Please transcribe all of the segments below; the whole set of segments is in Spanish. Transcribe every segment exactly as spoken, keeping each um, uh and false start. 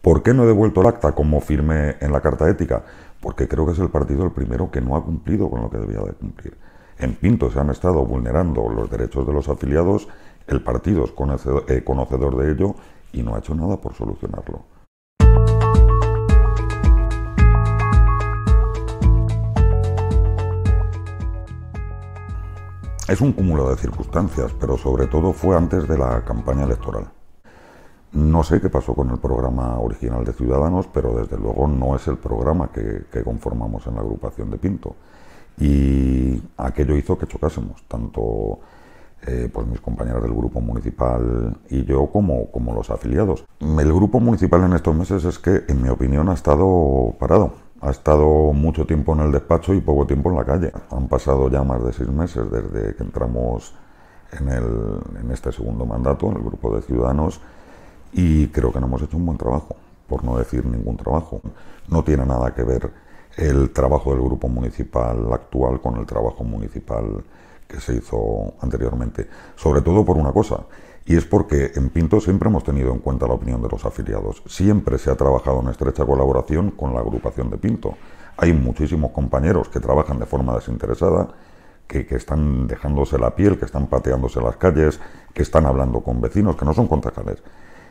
¿Por qué no he devuelto el acta como firmé en la carta ética? Porque creo que es el partido el primero que no ha cumplido con lo que debía de cumplir. En Pinto se han estado vulnerando los derechos de los afiliados, el partido es conocedor, eh, conocedor de ello y no ha hecho nada por solucionarlo. Es un cúmulo de circunstancias, pero sobre todo fue antes de la campaña electoral. No sé qué pasó con el programa original de Ciudadanos, pero desde luego no es el programa que, que conformamos en la agrupación de Pinto. Y aquello hizo que chocásemos, tanto eh, pues mis compañeros del grupo municipal y yo como, como los afiliados. El grupo municipal en estos meses es que, en mi opinión, ha estado parado. Ha estado mucho tiempo en el despacho y poco tiempo en la calle. Han pasado ya más de seis meses desde que entramos en, el, en este segundo mandato, en el grupo de Ciudadanos, y creo que no hemos hecho un buen trabajo, por no decir ningún trabajo. No tiene nada que ver el trabajo del grupo municipal actual con el trabajo municipal que se hizo anteriormente. Sobre todo por una cosa, y es porque en Pinto siempre hemos tenido en cuenta la opinión de los afiliados. Siempre se ha trabajado en estrecha colaboración con la agrupación de Pinto. Hay muchísimos compañeros que trabajan de forma desinteresada, que, que están dejándose la piel, que están pateándose las calles, que están hablando con vecinos, que no son concejales.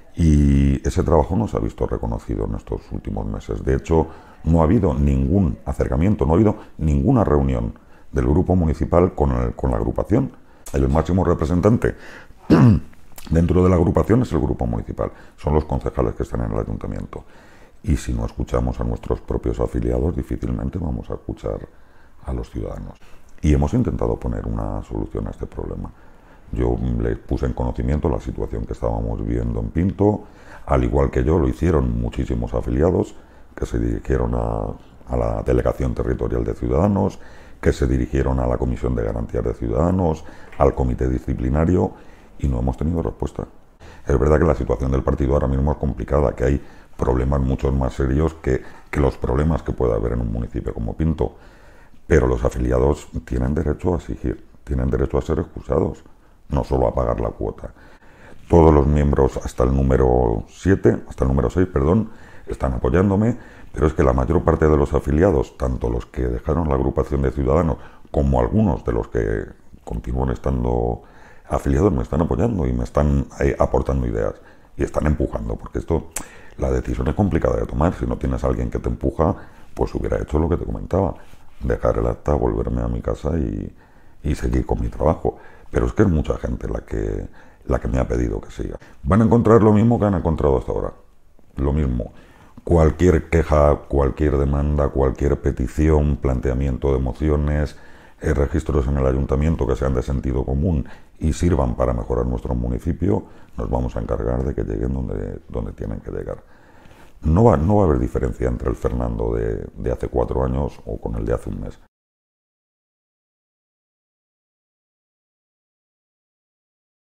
Y ese trabajo no se ha visto reconocido en estos últimos meses. De hecho, no ha habido ningún acercamiento, no ha habido ninguna reunión del grupo municipal con, el, con la agrupación. El máximo representante dentro de la agrupación es el grupo municipal, son los concejales que están en el ayuntamiento. Y si no escuchamos a nuestros propios afiliados, difícilmente vamos a escuchar a los ciudadanos. Y hemos intentado poner una solución a este problema. Yo les puse en conocimiento la situación que estábamos viviendo en Pinto, al igual que yo lo hicieron muchísimos afiliados que se dirigieron a, a la Delegación Territorial de Ciudadanos, que se dirigieron a la Comisión de Garantías de Ciudadanos, al Comité Disciplinario, y no hemos tenido respuesta. Es verdad que la situación del partido ahora mismo es complicada, que hay problemas mucho más serios que, que los problemas que puede haber en un municipio como Pinto, pero los afiliados tienen derecho a exigir, tienen derecho a ser excusados, no solo a pagar la cuota. Todos los miembros hasta el número siete, hasta el número seis, perdón, están apoyándome, pero es que la mayor parte de los afiliados, tanto los que dejaron la agrupación de Ciudadanos como algunos de los que continúan estando afiliados, me están apoyando y me están eh, aportando ideas y están empujando, porque esto, la decisión es complicada de tomar. Si no tienes a alguien que te empuja, pues hubiera hecho lo que te comentaba, dejar el acta, volverme a mi casa y, y seguir con mi trabajo. Pero es que es mucha gente la que, la que me ha pedido que siga. Van a encontrar lo mismo que han encontrado hasta ahora, lo mismo. Cualquier queja, cualquier demanda, cualquier petición, planteamiento de mociones, eh, registros en el ayuntamiento que sean de sentido común y sirvan para mejorar nuestro municipio, nos vamos a encargar de que lleguen donde, donde tienen que llegar. No va, no va a haber diferencia entre el Fernando de, de hace cuatro años o con el de hace un mes.